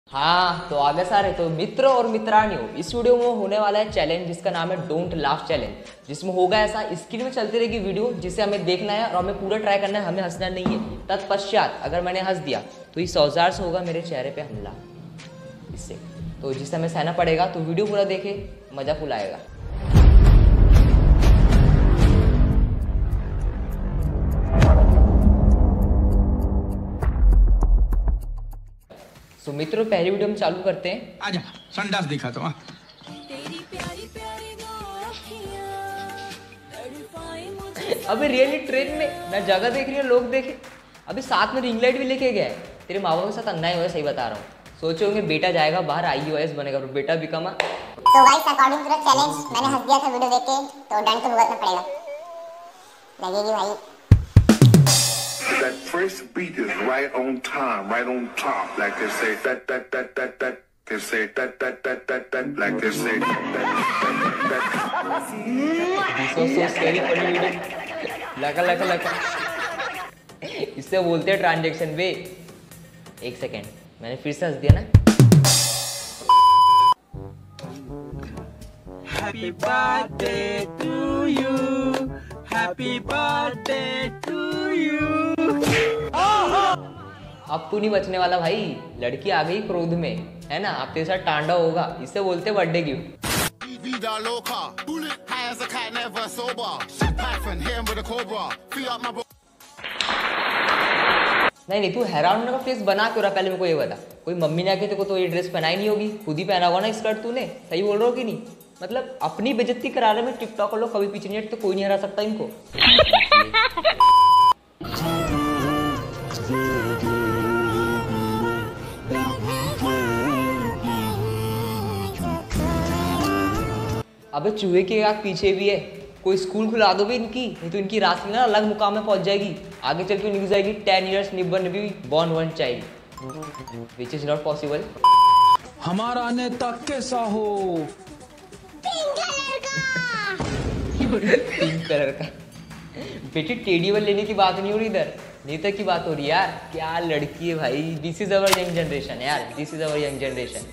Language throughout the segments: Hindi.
हाँ तो आगे सारे तो मित्रों और मित्रानियों, इस वीडियो में होने वाला है चैलेंज जिसका नाम है डोंट लाफ चैलेंज, जिसमें होगा ऐसा स्क्रीन में चलती रहेगी वीडियो जिसे हमें देखना है और हमें पूरा ट्राई करना है, हमें हंसना नहीं है। तत्पश्चात अगर मैंने हंस दिया तो इस औजार से होगा मेरे चेहरे पे हमला, इससे तो जिससे हमें सहना पड़ेगा। तो वीडियो पूरा देखे, मजा फुल आएगा। तो मित्रों पहली वीडियो हम चालू करते हैं। आजा संडास दिखा तो। अबे रियली ट्रेन में ना जगह देख रही है लोग देखे। अभी साथ में रिंग लाइट भी लेके गया है। तेरे माँ बाप के साथ अन्याय हुआ, सही बता रहा हूँ। सोचे होंगे बेटा जाएगा बाहर IAS बनेगा, और बेटा बिकमा। तो guys according to the challenge मैंने हंस दिया था वीडियो देख के, तो दंड तो भुगतना पड़ेगा, लगेगी भाई। That first beat is right on time, right on top, like they say that, they say that, like they say that. So scary funny video. लगा इससे बोलते हैं ट्रांजैक्शन वे। एक सेकेंड, मैंने फिर से हंस दिया ना। Happy birthday to you, happy birthday to you। अब तू नहीं बचने वाला भाई, लड़की आ गई क्रोध में, है ना। आप तेरे साथ टांडा होगा, इससे बोलते बर्थडे गिफ्ट। नहीं तू हैरान होने का फेस बना क्यों रहा, पहले मेरे को ये बता। कोई मम्मी ने आके तेरे को तो ये ड्रेस पहनाई नहीं होगी, खुद ही पहना होगा ना स्कर्ट तूने। सही बोल रहा हो कि नहीं? मतलब अपनी बेइज्जती कराने में टिकटॉक लोग कभी पीछे नहीं हटते, तो कोई नहीं हरा सकता इनको। अबे चूहे की आग पीछे भी है, कोई स्कूल खुला दो भी इनकी, नहीं तो इनकी राशि ना अलग मुकाम में पहुंच जाएगी। आगे चल के न्यूज आएगी 10 years निब्बन ने भी born one child, which is not possible. हमारा नेता कैसा हो? पिंक कलर का। बेटी टेडी बल लेने की बात नहीं हो रही इधर, नेता की बात हो रही है यार। क्या लड़की है भाई, this is our young generation यार, this is our young generation.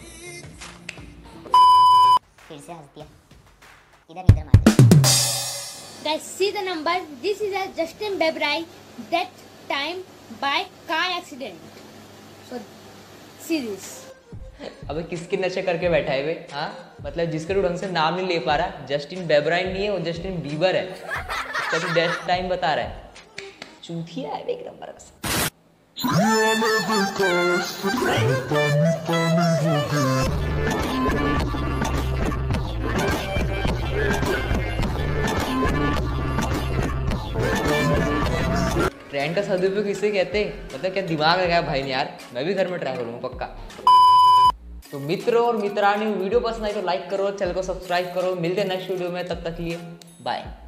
फिर से हंस दिया, इधर मार दे। Guys, see the number. This is a Justin Bieber death time by car accident. So, see this. अबे किसके नशे करके बैठा है वे? हाँ मतलब जिसका तू ढंग से नाम नहीं ले पा रहा, जस्टिन बेबराइन नहीं है वो, जस्टिन बीबर है। उसका तू डेथ टाइम बता रहा है, चूतिया है एक नंबर का। ट्रेंड का सदुपयोग किसे कहते हैं? मतलब क्या दिमाग लगाया भाई ने यार। मैं भी घर में ट्राई करूँगा पक्का। तो मित्रों और मित्रानियों, वीडियो पसंद आई तो लाइक करो, चैनल को सब्सक्राइब करो। मिलते हैं नेक्स्ट वीडियो में, तब तक के लिए बाय।